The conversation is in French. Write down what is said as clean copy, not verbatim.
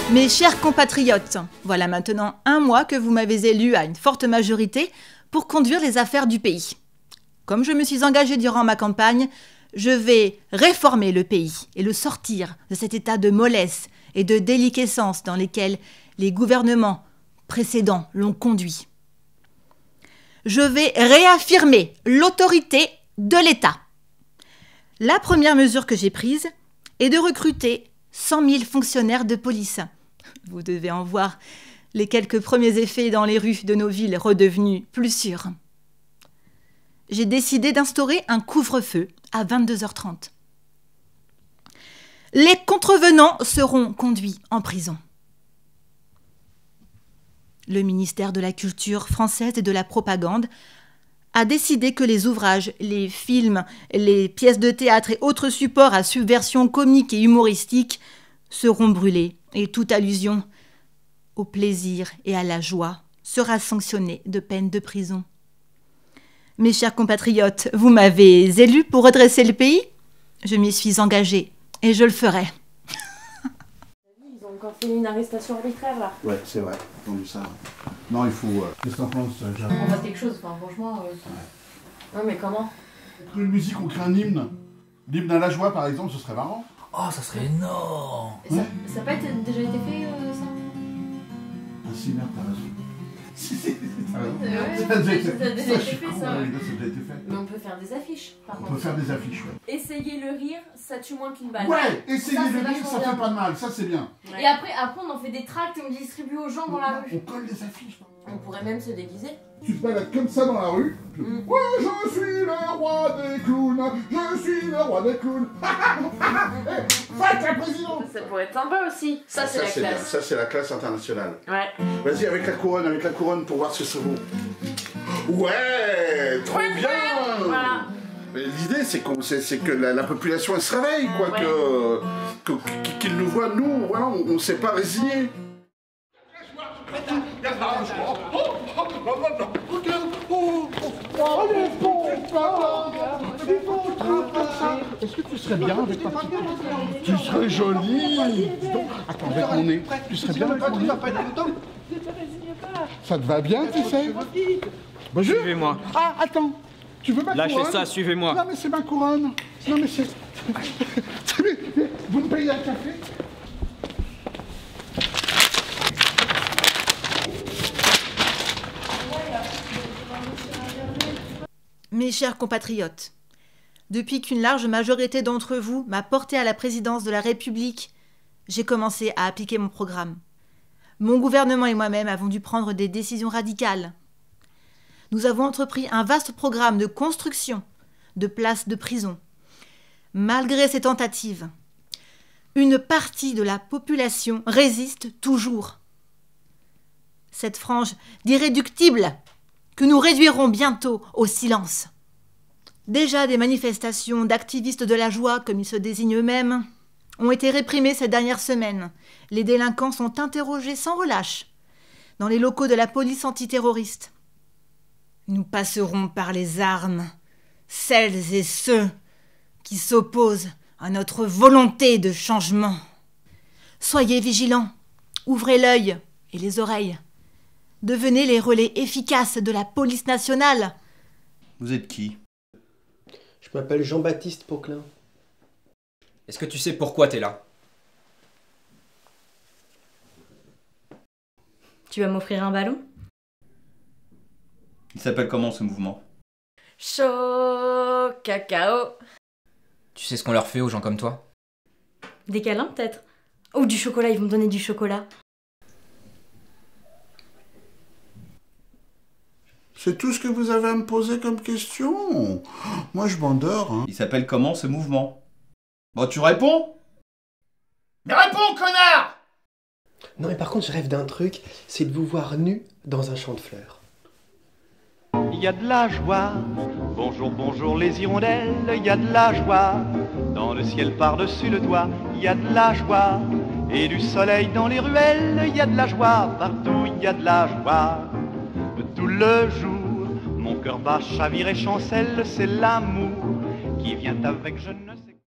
Mes chers compatriotes, voilà maintenant 1 mois que vous m'avez élu à une forte majorité pour conduire les affaires du pays. Comme je me suis engagée durant ma campagne, je vais réformer le pays et le sortir de cet état de mollesse et de déliquescence dans lesquels les gouvernements précédents l'ont conduit. Je vais réaffirmer l'autorité de l'État. La première mesure que j'ai prise est de recruter 100 000 fonctionnaires de police. Vous devez en voir les quelques premiers effets dans les rues de nos villes redevenues plus sûres. J'ai décidé d'instaurer un couvre-feu à 22h30. Les contrevenants seront conduits en prison. Le ministère de la Culture française et de la Propagande a décidé que les ouvrages, les films, les pièces de théâtre et autres supports à subversion comique et humoristique seront brûlés et toute allusion au plaisir et à la joie sera sanctionnée de peine de prison. Mes chers compatriotes, vous m'avez élu pour redresser le pays. Je m'y suis engagée et je le ferai. Ils ont encore fait une arrestation arbitraire là. Ouais, c'est vrai, j'ai entendu ça. Non, il faut. Qu'est-ce que t'en penses, Jacques? On fasse quelque chose, enfin, franchement. Non, mais comment? Une musique, on crée un hymne. L'hymne à la joie, par exemple, ce serait marrant. Oh, ça serait énorme. Ça n'a pas déjà été fait, ça? Ah si, merde, t'as raison. Si, t'as raison. Ouais, Ça a déjà été ça a déjà été fait, con, ça. ouais, ça a déjà été fait. Mais on peut faire des affiches, par On contre. peut faire des affiches, ouais. Essayer le rire, ça tue moins qu'une balle. Ouais, essayer Ça, de c'est rire, vachement ça bien. fait pas de mal, ça c'est bien. Et après, on en fait des tracts et on distribue aux gens dans la rue. On colle des affiches. On pourrait même se déguiser. Tu te balades comme ça dans la rue. Ouais, je suis le roi des clowns. Je suis le roi des clowns. Fuck la présidente. Ça pourrait être sympa aussi. Ça, c'est la bien. classe. Ça c'est la classe internationale. Ouais. Vas-y avec la couronne pour voir ce que ça vaut. Ouais, trop bien. Voilà. Mais l'idée c'est que la population elle se réveille quoi, Ouais. qu'ils nous voient nous, voilà, on s'est pas résigné. Est-ce que tu serais bien avec ta petite... Tu serais jolie. Attends, avec mon nez. Tu serais bien avec mon nez. Ça te va bien, tu sais? Bonjour. Suivez-moi. Ah, attends. Tu veux ma couronne? Lâchez ça, suivez-moi. Non, mais c'est ma couronne. Non, mais c'est... Vous me payez un café? Mes chers compatriotes, depuis qu'une large majorité d'entre vous m'a porté à la présidence de la République, j'ai commencé à appliquer mon programme. Mon gouvernement et moi-même avons dû prendre des décisions radicales. Nous avons entrepris un vaste programme de construction de places de prison. Malgré ces tentatives, une partie de la population résiste toujours. Cette frange d'irréductibles que nous réduirons bientôt au silence. Déjà des manifestations d'activistes de la joie, comme ils se désignent eux-mêmes, ont été réprimées ces dernières semaines. Les délinquants sont interrogés sans relâche dans les locaux de la police antiterroriste. Nous passerons par les armes, celles et ceux qui s'opposent à notre volonté de changement. Soyez vigilants, ouvrez l'œil et les oreilles. Devenez les relais efficaces de la police nationale. Vous êtes qui? Je m'appelle Jean-Baptiste Poquelin. Est-ce que tu sais pourquoi t'es là? Tu vas m'offrir un ballon? Il s'appelle comment ce mouvement? Chaud cacao. Tu sais ce qu'on leur fait aux gens comme toi? Des câlins peut-être? Ou du chocolat, ils vont me donner du chocolat. C'est tout ce que vous avez à me poser comme question. Moi, je m'endors. Hein. Il s'appelle comment ce mouvement? Bon, tu réponds? Mais réponds, connard! Non mais par contre je rêve d'un truc, c'est de vous voir nu dans un champ de fleurs. Il y a de la joie, bonjour, bonjour les hirondelles, il y a de la joie, dans le ciel par-dessus le toit, il y a de la joie, et du soleil dans les ruelles, il y a de la joie, partout il y a de la joie. Tout le jour, mon cœur bat, chavire et chancelle, c'est l'amour qui vient avec je ne sais